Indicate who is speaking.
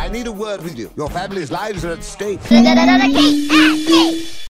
Speaker 1: I need a word with you. Your family's lives are at stake.